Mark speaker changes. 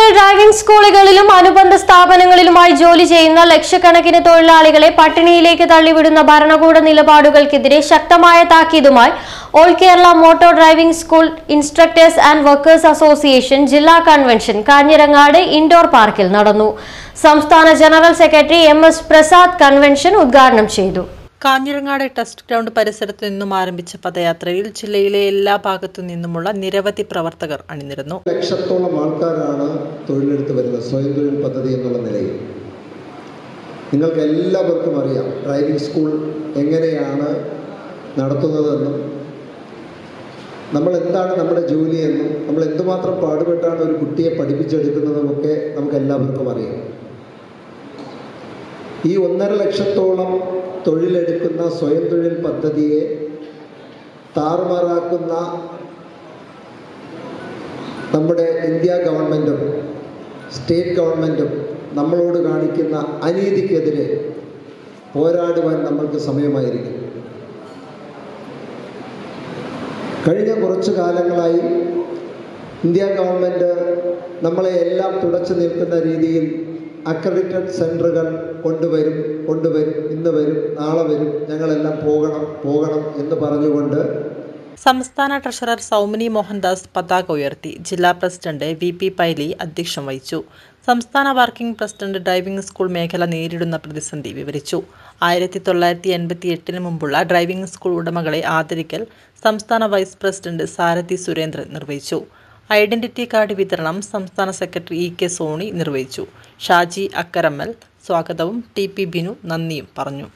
Speaker 1: ജില്ലയിൽ ഡ്രൈവിംഗ് സ്കൂളുകളിലും അനുബന്ധ സ്ഥാപനങ്ങളിലുമായി ജോലി ചെയ്യുന്ന ലക്ഷക്കണക്കിന് തൊഴിലാളികളെ പട്ടിണിയിലേക്ക് തള്ളിവിടുന്ന ഭരണകൂട നിലപാടുകൾക്കെതിരെ ശക്തമായ താക്കീതുമായി all Kerala motor driving school instructors and workers association ജില്ലാ കൺവെൻഷൻ കാഞ്ഞിരങ്ങാട് ഇൻഡോർ പാർക്കിൽ നടന്നു. സംസ്ഥാന general secretary MS Prasad convention ഉദ്ഘാടനം ചെയ്തു.
Speaker 2: കാഞ്ഞിരങ്ങാട് ടെസ്റ്റ് ഗ്രൗണ്ട് പരിസരത്തു നിന്നും ആരംഭിച്ച പദയാത്രയിൽ ജില്ലയിലെ എല്ലാ ഭാഗത്തു നിന്നുമുള്ള നിരവധി പ്രവർത്തകർ അണിനിരന്നു.
Speaker 3: ലക്ഷത്തോളം ആൾക്കാരാണ് തൊഴിലെടുത്ത് വരുന്നത് സ്വയം തൊഴിൽ പദ്ധതി എന്നുള്ള നിലയിൽ. നിങ്ങൾക്ക് എല്ലാവർക്കും അറിയാം ഡ്രൈവിംഗ് സ്കൂൾ എങ്ങനെയാണ് നടത്തുന്നതെന്നും നമ്മൾ എന്താണ് നമ്മുടെ ജോലിയെന്നും നമ്മൾ എന്തുമാത്രം പാടുപെട്ടാണ് ഒരു കുട്ടിയെ പഠിപ്പിച്ചെടുക്കുന്നതുമൊക്കെ നമുക്ക് എല്ലാവർക്കും അറിയാം. ഈ 1.5 ലക്ഷത്തോളം തൊഴിലെടുക്കുന്ന സ്വയം തൊഴിൽ പദ്ധതിയെ താറുമാറാക്കുന്ന നമ്മുടെ ഇന്ത്യ ഗവൺമെൻറ്റും സ്റ്റേറ്റ് ഗവൺമെൻറ്റും നമ്മളോട് കാണിക്കുന്ന അനീതിക്കെതിരെ പോരാടുവാൻ നമ്മൾക്ക് സമയമായിരിക്കും. കഴിഞ്ഞ കുറച്ചു കാലങ്ങളായി ഇന്ത്യ ഗവൺമെൻറ് നമ്മളെ എല്ലാം തുടച്ചു നിൽക്കുന്ന രീതിയിൽ അക്രഡിറ്റഡ് സെൻറ്ററുകൾ കൊണ്ടുവരും, ഇന്ന് വരും, നാളെ വരും, ഞങ്ങളെല്ലാം പോകണം എന്ന് പറഞ്ഞുകൊണ്ട്
Speaker 2: സംസ്ഥാന ട്രഷറർ സൗമിനി മോഹൻദാസ് പതാക ഉയർത്തി. ജില്ലാ പ്രസിഡന്റ് VP പൈലി അധ്യക്ഷം വഹിച്ചു. സംസ്ഥാന വർക്കിംഗ് പ്രസിഡന്റ് ഡ്രൈവിംഗ് സ്കൂൾ മേഖല നേരിടുന്ന പ്രതിസന്ധി വിവരിച്ചു. 1988 മുമ്പുള്ള ഡ്രൈവിംഗ് സ്കൂൾ ഉടമകളെ ആദരിക്കൽ സംസ്ഥാന വൈസ് പ്രസിഡന്റ് സാരഥി സുരേന്ദ്രൻ നിർവഹിച്ചു. ഐഡന്റിറ്റി കാർഡ് വിതരണം സംസ്ഥാന സെക്രട്ടറി EK സോണി നിർവഹിച്ചു. ഷാജി അക്കരമ്മൽ സ്വാഗതവും TP ബിനു നന്ദിയും പറഞ്ഞു.